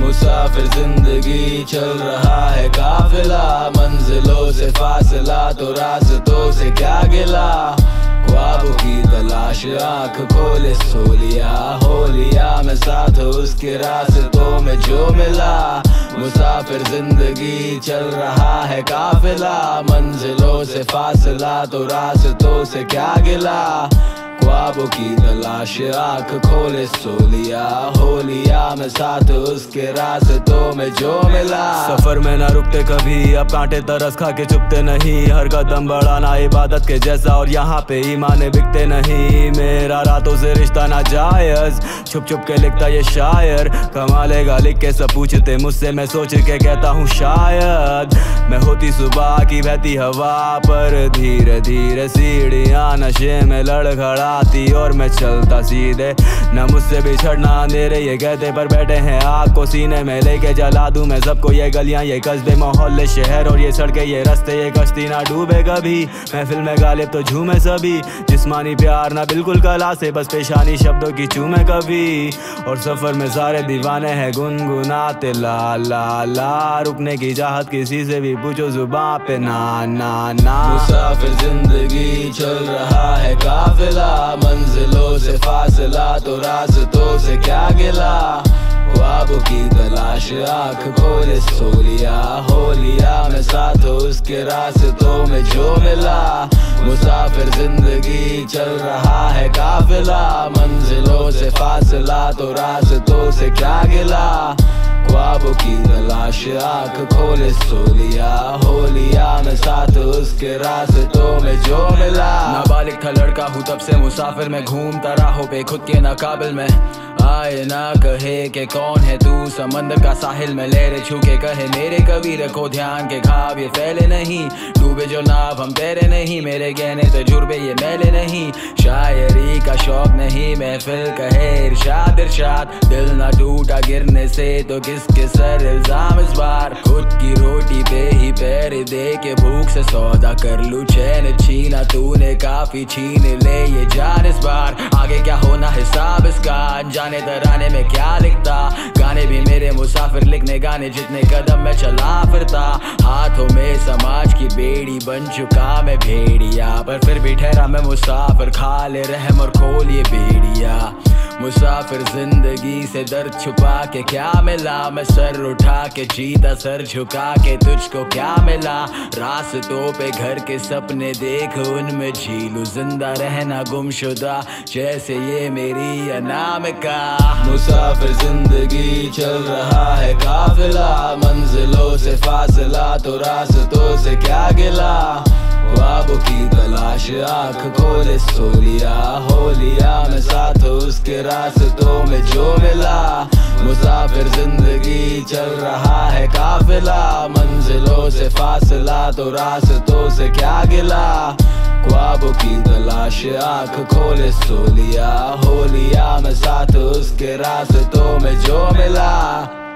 मुसाफिर जिंदगी चल रहा है काफिला, मंजिलों से फासला तो रास्तों से क्या गिला। ख्वाबों की तलाश आँख खोले सो लिया, हो लिया मैं साथ उसके रास्तों में जो मिला। मुसाफिर जिंदगी चल रहा है काफिला, मंजिलों से फासला तो रास्तों से क्या गिला। ख्वाबों की तलाश आँख खोले सो लिया, हो लिया मैं साथ उसके रास्तों में जो मिला। सफर में ना रुकते कभी, अब कांटे तरस खा के चुपते नहीं। हर कदम बढ़ाना इबादत के जैसा, और यहाँ पे ईमान बिकते नहीं। मेरा रातों से रिश्ता ना जायज, छुप छुप के लिखता ये शायर। कमालेगा लिख के सब पूछते मुझसे, मैं सोच के कहता हूँ शायद। मैं होती सुबह की बहती हवा पर, धीरे धीरे सीढ़ियाँ नशे में लड़खड़ाती, और मैं चलता सीधे। न मुझसे बिछड़ना अंधेरे ये कहते, पर बैठे हैं आग को सीने में लेके जला दूं मैं सबको। ये गलियां ये कस्बे मोहल्ले शहर और ये सड़कें ये रास्ते, ये कश्ती ना डूबे कभी। महफिल में गालिब तो झूमे सभी, जिस्मानी प्यार ना बिल्कुल कला से, बस पेशानी शब्दों की चूमे कभी। और सफर में सारे दीवाने हैं गुनगुनाते ला ला ला। रुकने की चाहत किसी से भी पूछो जुबान पे ना ना ना। मुसाफिर जिंदगी चल रहा है काफिला, मंजिलों से फासला तो रास्तों से क्या गिला। ख्वाबों की तलाश आँख खोले सो लिया, हो लिया मैं साथ उसके रास्तों में जो मिला। मुसाफिर जिंदगी चल रहा है काफिला, मंजिलों से फासला तो रास्तों से क्या गिला। ख्वाबों की तलाश आँख खोले सो लिया, हो लिया मैं साथ उसके रास्तों में जो मिला। नाबालिग था लड़का हूँ तब से मुसाफिर में, घूमता राहों पे खुद के नाकाबिल में। आए ना कहे के कौन है तू, समंदर का साहिल में लहरें छू के कहे मेरे कभी। रखो ध्यान के ख्वाब ये फैले नहीं, डूबे जो नाव हम तेरे नहीं। मेरे गहने तजुर्बे ये मैले नहीं, शायरी का शौक नहीं। महफिल कहे इरशाद इरशाद, दिल ना टूटा गिरने से तो किसके सर इल्जाम इस बार। खुद की रोटी पे ही पैर दे के भूख से सौदा कर लूं चैन छीना तूने, काफी छीन ले ये जान इस बार। आगे क्या होना हिसाब इसका, जाने तराने में क्या लिखता। गाने भी मेरे मुसाफिर लिखने गाने, जितने कदम में चला फिरता। हाथों में समाज की बेड़ी बन चुका मैं भेड़िया, पर फिर भी ठहरा मैं मुसाफिर। खा ले रहम और खोल ये बेड़िया। मुसाफिर जिंदगी से दर्द छुपा के क्या मिला। मैं सर उठा के जीता सर झुका के, तुझको क्या मिला। रास्तों पे घर के सपने देख उनमें झीलू, जिंदा रहना गुमशुदा जैसे ये मेरी अनामिका। मुसाफिर जिंदगी चल रहा है काफिला, मंजिलों से फासला तो रास्तों से क्या गिला। ख्वाबों की तलाश आँख खोले सो लिया, हो लिया मैं साथ उसके रास्तों में जो मिला। मुसाफिर जिंदगी चल रहा है काफिला, मंजिलों से फासला तो रास्तों से क्या गिला। ख्वाबों की तलाश आँख खोले सो लिया, हो लिया मैं साथ उसके रास्तों में जो मिला।